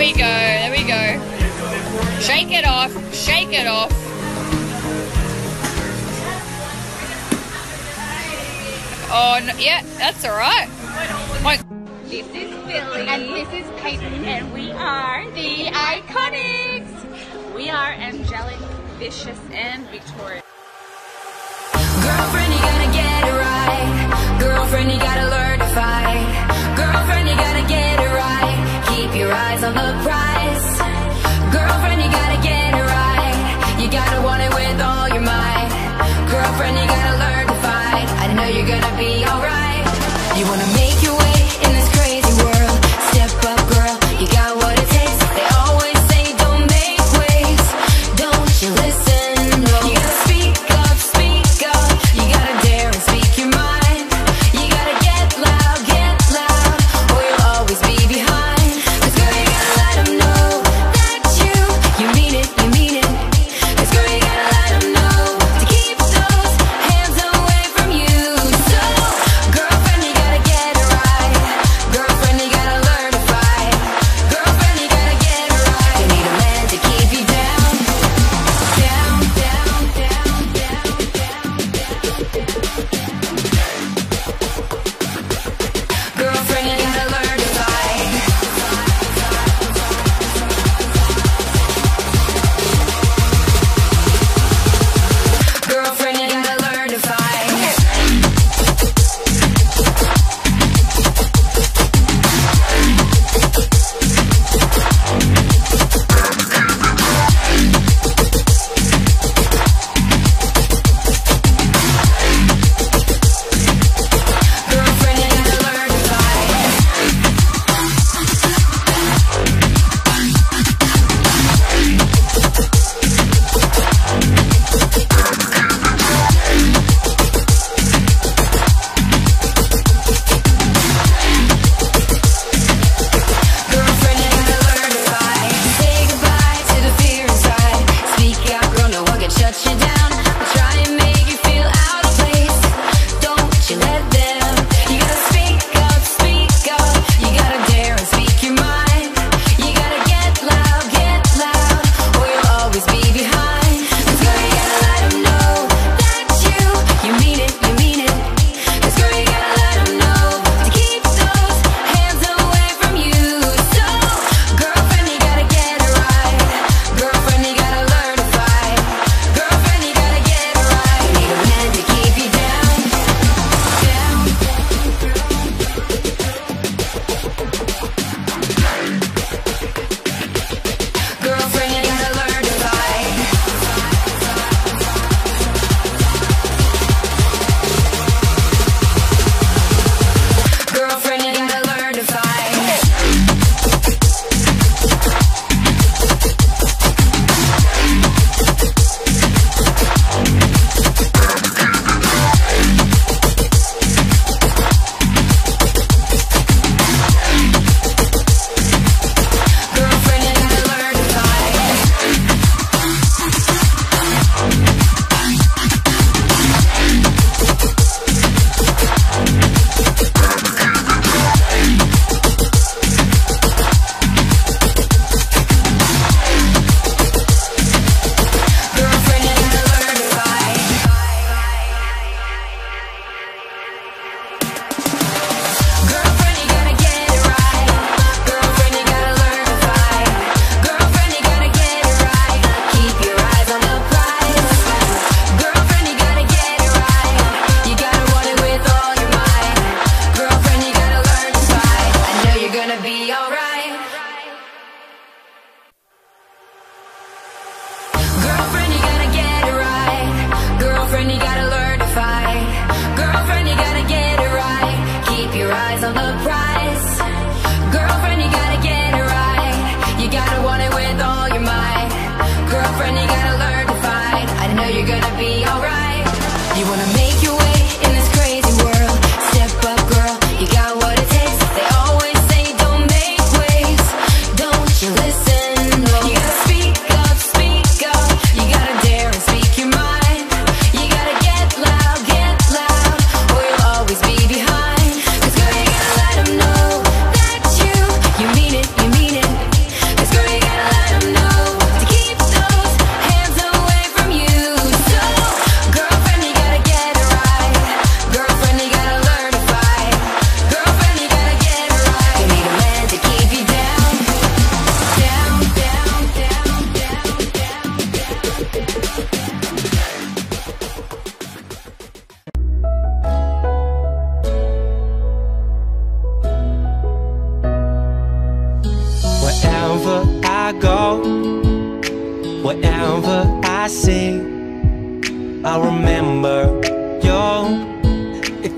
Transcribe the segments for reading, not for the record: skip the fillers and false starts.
we go, there we go. Shake it off, shake it off. Oh, no, yeah, that's alright. This is Billy. And this is Peyton. And we are the Iconics. We are angelic, vicious, and victorious. Girlfriend, you gotta get it right. Girlfriend, you gotta learn to fight. Girlfriend, you gotta get it right. Keep your eyes on the prize. Girlfriend, you gotta get it right. You gotta want it with all your might. Girlfriend, you gotta learn to fight. I know you're gonna be alright. You wanna make your way in this crazy world. Step up, girl, you got what it takes. They always say don't make waves. Don't you listen, no. You gotta speak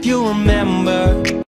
you remember.